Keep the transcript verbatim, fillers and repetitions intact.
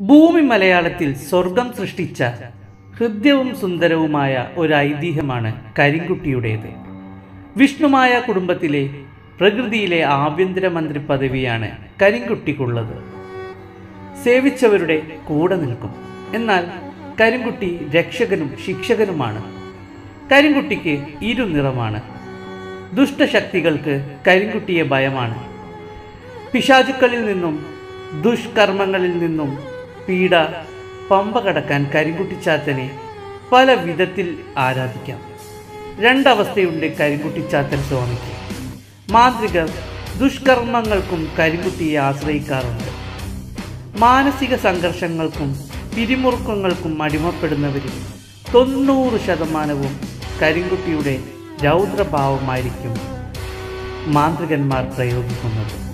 ഭൂമി മലയാളത്തിൽ സ്വർഗം സൃഷ്ടിച്ച ഹൃദ്യവും സുന്ദരവുമായ ഒരു ഐതിഹ്യമാണ് കരിങ്കുട്ടിയുടേത്. വിഷ്ണുമായ കുടുംബത്തിലെ പ്രകൃതിയിലെ ആഭ്യന്തരമന്ത്രി പദവിയാണ് കരിങ്കുട്ടിക്കുള്ളത്. സേവിച്ചവരുടെ കൂടെ നിൽക്കും. എന്നാൽ കരിങ്കുട്ടി രക്ഷകനും ശിക്ഷകനുമാണ്. കരിങ്കുട്ടിക്ക് ഇരുനിറമാണ്. ദുഷ്ടശക്തികൾക്ക് കരിങ്കുട്ടിയെ ഭയമാണ്. പിശാചുക്കളിൽ നിന്നും ദുഷ്കർമ്മങ്ങളിൽ നിന്നും പീഡ പമ്പ കടക്കാൻ കരിങ്കുട്ടിച്ചാത്തനെ പല വിധത്തിൽ ആരാധിക്കാം. രണ്ടവസ്ഥയുണ്ട് കരിങ്കുട്ടിച്ചാത്തൻ സ്വാമിക്ക്. മാന്ത്രികർ ദുഷ്കർമ്മങ്ങൾക്കും കരിങ്കുട്ടിയെ ആശ്രയിക്കാറുണ്ട്. മാനസിക സംഘർഷങ്ങൾക്കും പിരിമുറുക്കങ്ങൾക്കും അടിമപ്പെടുന്നവരിൽ തൊണ്ണൂറ് ശതമാനവും കരിങ്കുട്ടിയുടെ രൗദ്രഭാവമായിരിക്കും മാന്ത്രികന്മാർ പ്രയോഗിക്കുന്നത്.